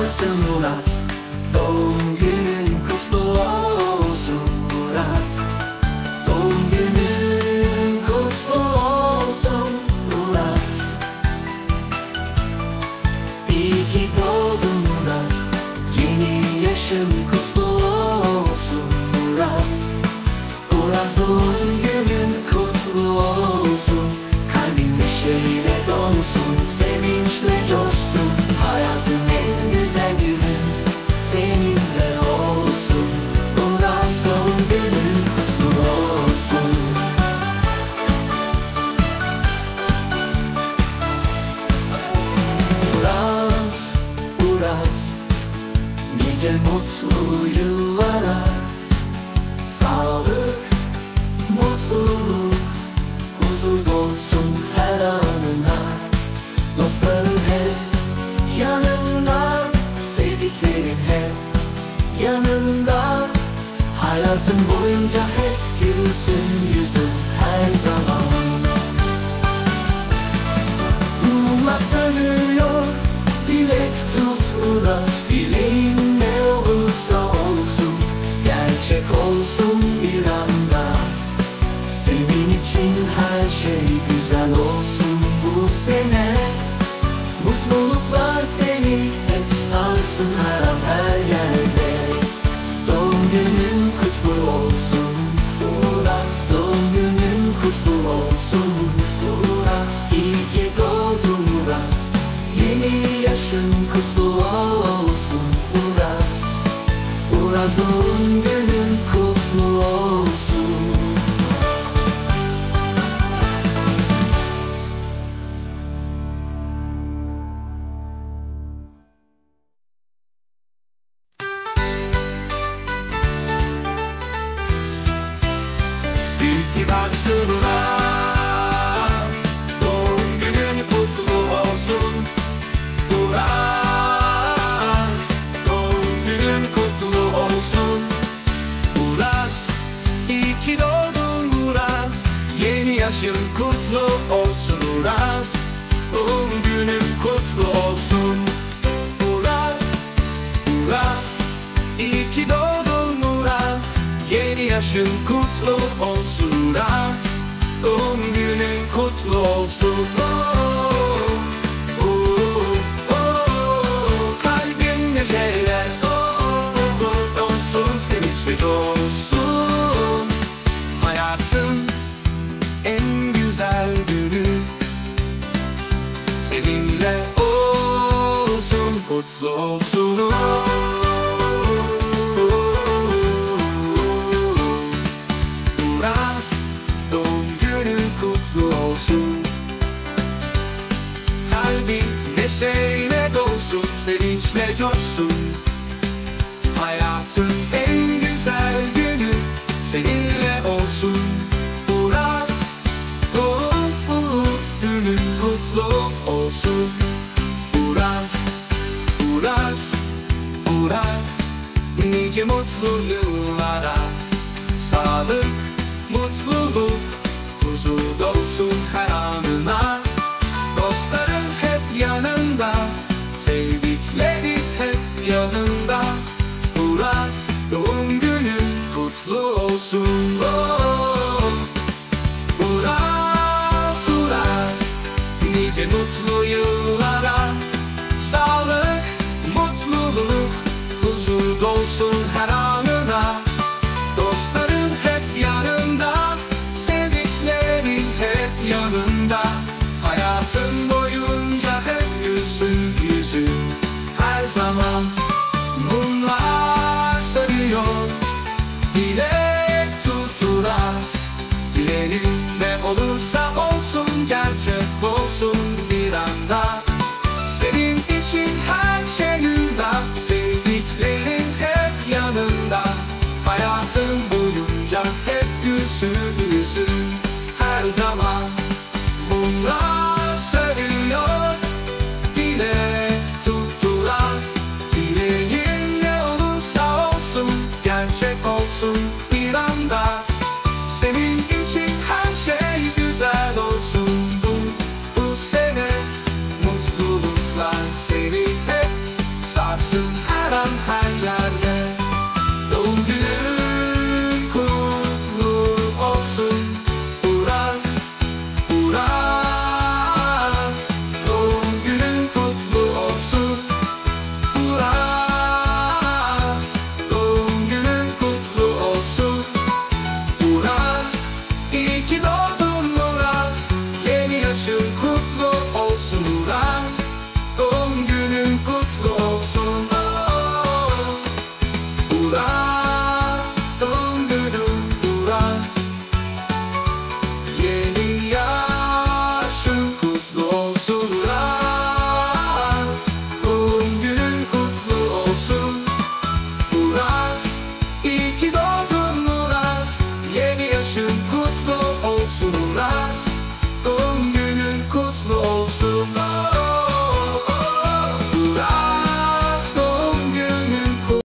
olsun Murat. Doğum günün kutlu olsun Murat. Doğum günün kutlu olsun Murat. İyi ki doğdun Murat. Yeni yaşın kutlu olsun Murat. Murat, doğum günün kutlu olsun. Kalbin neşeyle dolsun, sevinçle coşsun. Hayatın en güzel günü seninle olsun. Murat, doğum günün kutlu olsun. Murat, Murat, nice mutlu yıllara. Sağlık, mutluluk, huzur dolsun her anına. Dostların hep yanında, sevdiklerin hep yanında. Hayatın boyunca hep gülsün yüzün her zaman. Mumlar sönüyor, dilek tut Murat. Dileğin ne olursa olsun, gerçek olsun bir anda. Senin için her şey güzel olsun bu sene. Mutluluklar seni hep sarsın her an her yerde. Doğum günün kutlu olsun Murat. Doğum günün kutlu olsun Murat. İyi ki doğdun Murat. Yeni yaşın kutlu olsun Murat. Murat, doğum günün kutlu olsun. Büyük kibarsın Murat. Doğum günün kutlu olsun Murat. Doğum günün kutlu olsun Murat. İyi ki doğdun Murat. Yeni yaşın kutlu olsun Murat. Doğum günün kutlu olsun Murat. Murat, iyi ki doğdun Murat. Yeni yaşın kutlu olsun Murat. Doğum günün kutlu olsun. Kalbin neşeyle dolsun, sevinçle coşsun. Hayatın en güzel günü seninle olsun, kutlu olsun. Murat, doğum günün kutlu olsun. Kalbin neşeyle dolsun, sevinçle coşsun. Hayatın en güzel günü seninle olsun. Murat, doğum günün kutlu olsun. Murat, Murat, Murat, nice mutlu yıllara. Sağlık, mutluluk, huzur dolsun her anına. Dostların hep yanında, sevdikleri hep yanında. Murat, doğum günün kutlu olsun. Murat, Murat, nice mutlu yıllara. Sağlık, mutluluk, huzur dolsun her anına. Dostların hep yanında, sevdiklerin hep yanında. Hayatın boyunca hep gülsün yüzün her zaman. Mumlar sönüyor, dilek tuturar. Dileğin ne olursa olsun, gerçek olsun bir anda.